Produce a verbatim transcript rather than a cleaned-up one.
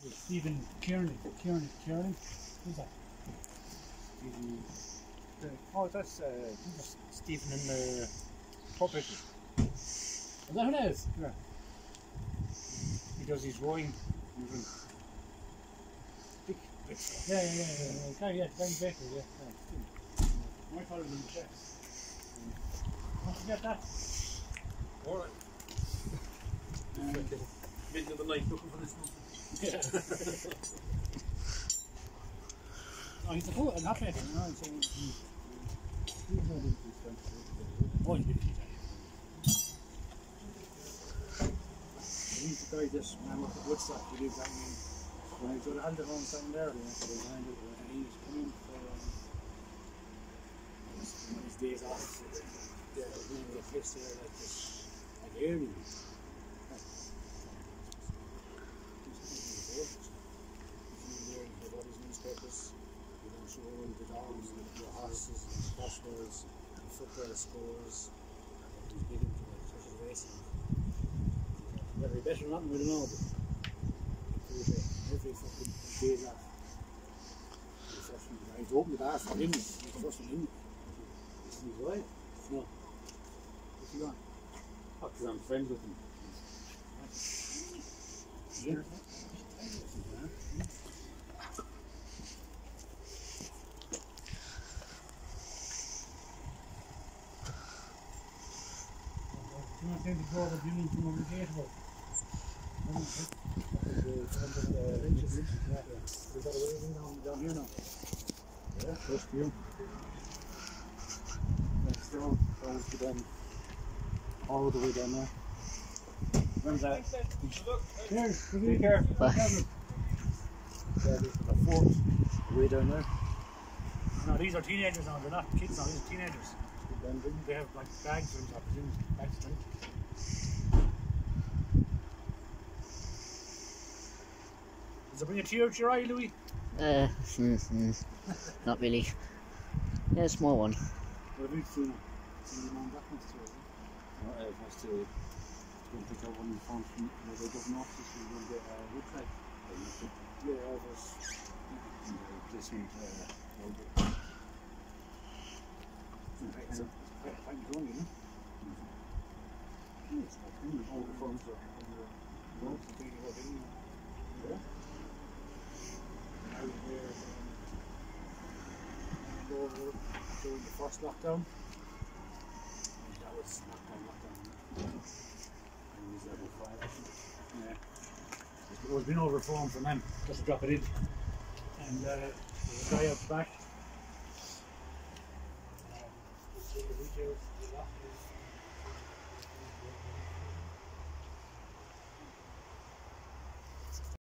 Stephen Kearney. Kearney. Kearney. Who's that? Stephen. Oh, that's uh, Stephen in the puppet. Is that who it is? Yeah. He does his rowing. Big bits. Yeah, yeah, yeah, yeah. Yeah, yeah, Gary Baker, yeah. yeah. I thought it was in the chest. Once you get that. Alright. Um, middle of the night looking for this one. Yeah. Oh, he's a fool, an athlete, you know, so he's, he's not into this stuff. Oh, he's big. He's the guy that man up at Woodstock, he lives down in, when I go to Alder home down there, you know, so behind it, and he's coming for um, his, one of his days off. Yeah, there's a place there like this, like early. Newspapers, you know, show all the dogs, the horses, the hospitals, the football scores. He's big into like sort of racing. Whether he better or not, we don't know, but every, every fucking day off. The first one, he's opened the bar for him, he's the first one in. Is he right? No. What's he on? Oh, because I'm friends with him. Yeah. I think the goal of union from over the gate was. We've got a waving down, down here now. Yeah, close to you. Next door, goes to them. All the way down there. When's that? Cheers, take care. Bye. Yeah, this is the fourth way down there. No, these are teenagers now, they're not kids now, these are teenagers. They have like bags for them, I presume. Bags for them. Does it bring a tear to your eye, Louis? Uh, mm, mm, not really. Yeah, a small one. What about Funa? See the man back next to it? No, I have to go pick up one from where they go north, so we're going to get a wood track. Yeah, I was. This one, uh, So, I find it wrong, you know? It's like all the phones are on the road, so taking what in. Yeah. Out there, go over during the first lockdown. That was lockdown, lockdown. And it was level five, I think. Yeah. It was been overflown from them, just to drop it in. And uh, there's a guy out the back. Um, the retail, the